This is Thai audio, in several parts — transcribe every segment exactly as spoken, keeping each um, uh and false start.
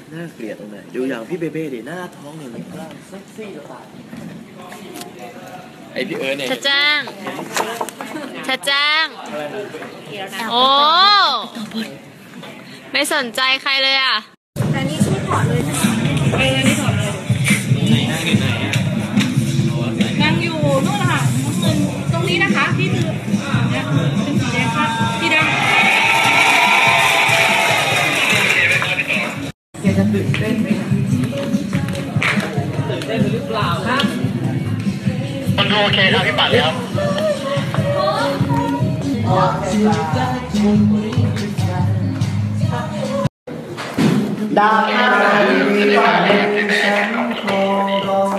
น่าเกลียดตรงไหนดูอย่างพี่เบเบ้ดิหน้าท้องเนี่ยมีกล้ามเซ็กซี่จะตายไอพี่เอิร์ธเนี่ยชะจ้างชะจ้างโอ้ไม่สนใจใครเลยอ่ะแต่นี่ไม่ถอดเลยใช่ไหมเออนี่ถอดเลยนั่งอยู่นู่นค่ะตรงนี้นะคะที่คือเนี่ยเป็นสีแดงค่ะสีแดงอยากจะตื่นเต้นไหมตื่นเต้นหรือเปล่าครับมันดูโอเคครับพี่ปัดเลยครับดาวอะไรที่ว่าเป็นฉันขอร้อง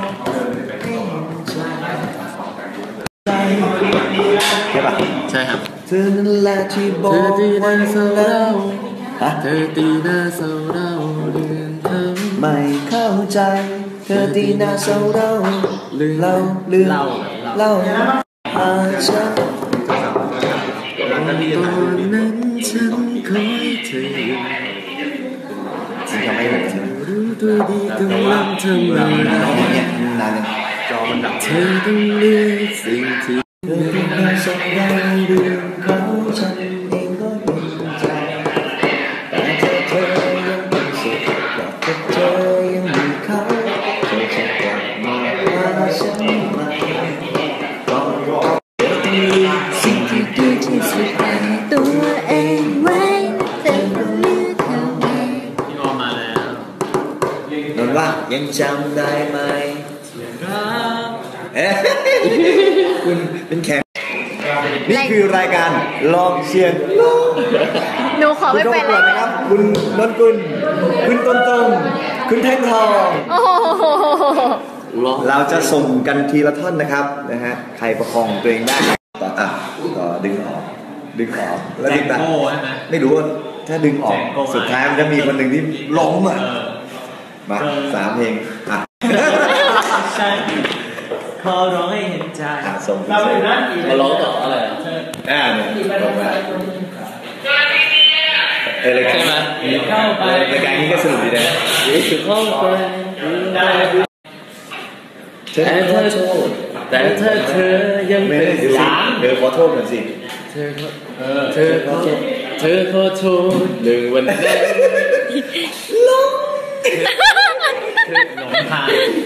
ใช่ป่ะใช่ครับเธอนั่นแหละที่บอกเธอตีหน้าเศร้าเราเธอตีหน้าเศร้าเราเรื่องเธอไม่เข้าใจเธอตีหน้าเศร้าเราลืมเราลืมเราหาฉันตอนนั้นฉันคอยเธอที่ทำให้แบบรู้ตัวดีกำลังทำอะไรนานจอมันดับเธอต้องเลือกสิ่งที่เธอต้องการสักอย่างเรื่องเขาฉันเองก็ดีใจแต่เธอเธอยังเป็นสุขอยากพบเธอยังมีเขาเธอจะกลับมาหาฉันไหมก็รอเธอต้องเลือกสิ่งที่ดีที่สุดในตัวเองไว้เธอต้องเลือกเอาเองนี่ออกมาแล้วนนว่ายังจำได้ไหมคุณเป็นแขกนี่คือรายการลองเชียร์หนูขอไม่เป็นเลยนะครับคุณนนกุลคุณต้นตรงคุณแท่งทองเราจะส่งกันทีละท่อนนะครับนะฮะใครประคองตัวเองได้ต่ออ่ะต่อดึงออกดึงออกแล้วดึงตัดไม่รู้ว่าถ้าดึงออกสุดท้ายมันจะมีคนหนึ่งที่ล้มอ่ะมาสามเพลงอ่ะขอร้องให้เห็นใจส่งเราอยู่นั่นมาร้องต่ออะไรอ่าเนี่ยลงมาเออเลยใช่ไหมเข้าไปรายการนี้ก็สนุกดีนะเข้าไปแต่เธอโทษแต่เธอเธอยังเป็นสามเธอขอโทษหน่อยสิเธอเธอขอโทษเธอขอโทษหนึ่งวันนั้นหลงหลงทาง